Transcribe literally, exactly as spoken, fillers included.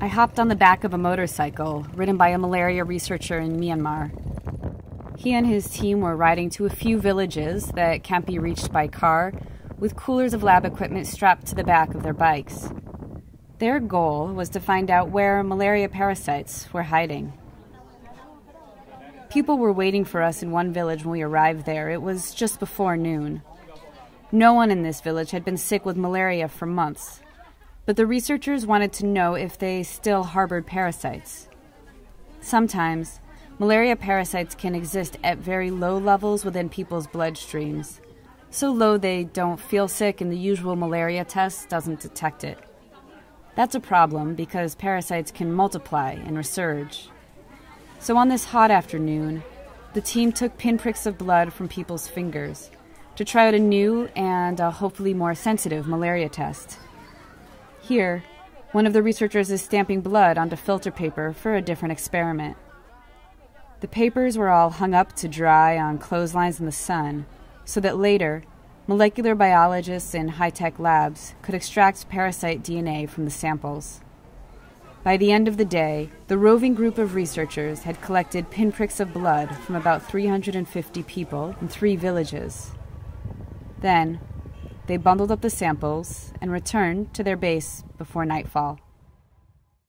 I hopped on the back of a motorcycle, ridden by a malaria researcher in Myanmar. He and his team were riding to a few villages that can't be reached by car, with coolers of lab equipment strapped to the back of their bikes. Their goal was to find out where malaria parasites were hiding. People were waiting for us in one village when we arrived there. It was just before noon. No one in this village had been sick with malaria for months, but the researchers wanted to know if they still harbored parasites. Sometimes, malaria parasites can exist at very low levels within people's bloodstreams, so low they don't feel sick and the usual malaria test doesn't detect it. That's a problem because parasites can multiply and resurge. So on this hot afternoon, the team took pinpricks of blood from people's fingers to try out a new and uh, hopefully more sensitive malaria test. Here, one of the researchers is stamping blood onto filter paper for a different experiment. The papers were all hung up to dry on clotheslines in the sun, so that later, molecular biologists in high-tech labs could extract parasite D N A from the samples. By the end of the day, the roving group of researchers had collected pinpricks of blood from about three hundred fifty people in three villages. Then, they bundled up the samples and returned to their base before nightfall.